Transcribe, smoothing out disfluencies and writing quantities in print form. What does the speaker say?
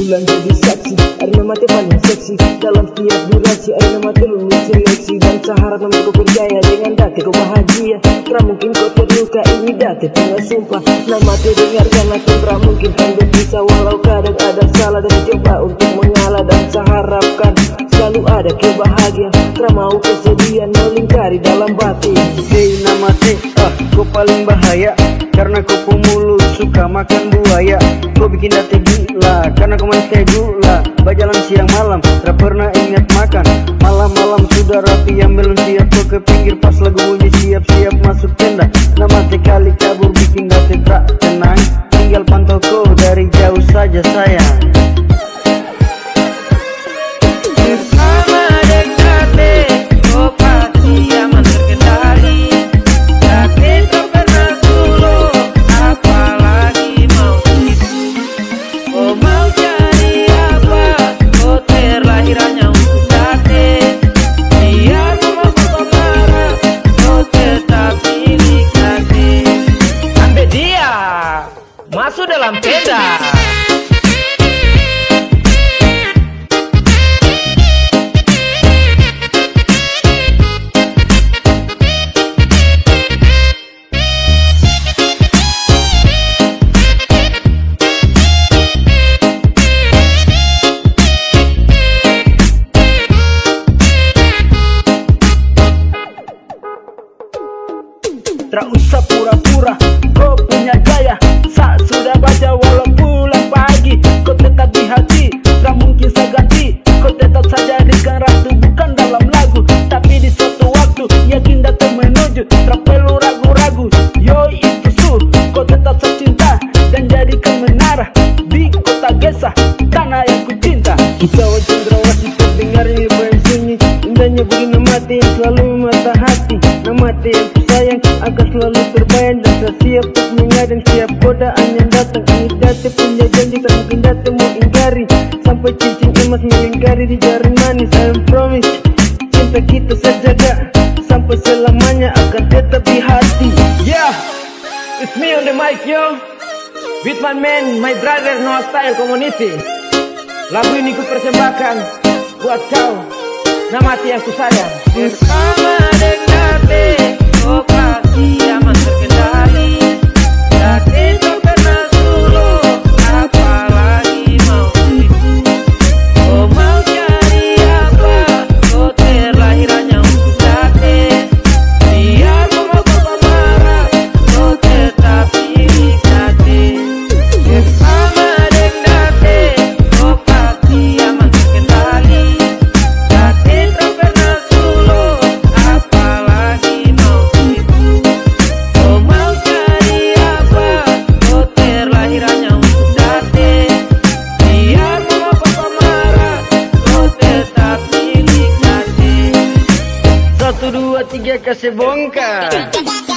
bulan jadi saksi, Arina mati paling seksi dalam setiap durasi. Arina mati lulus seleksi dan seharap nama kau percaya dengan dati kau bahagia. Tak mungkin kau terluka, ini dati tengah sumpah. Nama dengarkan aku, tak mungkin kan bisa walau kadang ada salah dan coba untuk mengalah dan seharapkan selalu ada kebahagiaan. Tak mau kesedihan melingkari dalam batin. Hei nama kau paling bahaya karena kau pemulung suka makan buaya. Kau bikin dati gila karena kau main teh gula. Berjalan siang malam tak pernah ingat makan. Malam-malam sudah rapi yang belum siap. Kau ke pinggir pas lagu bunyi siap-siap masuk tenda. Nama kali kabur bikin dati tak tenang. Tinggal pantau kau dari jauh saja sayang. Masuk dalam tenda. Tak usah pura-pura, kau punya gaya. Saat sudah baca walau pulang pagi, kau tetap di hati, tak mungkin saya ganti. Kau tetap saja jadikan ratu, bukan dalam lagu, tapi di suatu waktu yakin datang menuju. Tak perlu ragu-ragu, yoi itu sur. Kau tetap secinta dan jadikan menara di kota Gesah, tanah yang ku cinta. Kisah cendrawasih terdengar ini sunyi, indahnya begini mati yang selalu mata hati. Nama yang ku sayang akan selalu terbayang dan tak siap untuk mengadang siap godaan yang datang. Ini dati punya janji tak mungkin dati mau ingkari, sampai cincin emas melingkari di jari manis. I promise cinta kita saya jaga sampai selamanya akan tetap di hati. Yeah, it's me on the mic yo, with my man, my brother Noah Style Community. Lagu ini ku persembahkan buat kau, nama yang ku sayang. Bersama dengan kau pasti aman terkendali. Dati tak pernah solo, apalagi mau itu. Kau mau cari apa? Kau terlahir hanya untuk dati. Biar mama papa marah, kau tetap pilih dati. Bersama dengan dati, kau pasti aman terkendali. Dati tak pernah solo, apalagi mau itu. Kau mau cari apa? Kau terlahir hanya untuk dati. Biar mama papa marah, kau tetap pilih dati. 1, 2, 3 kasih bongkar.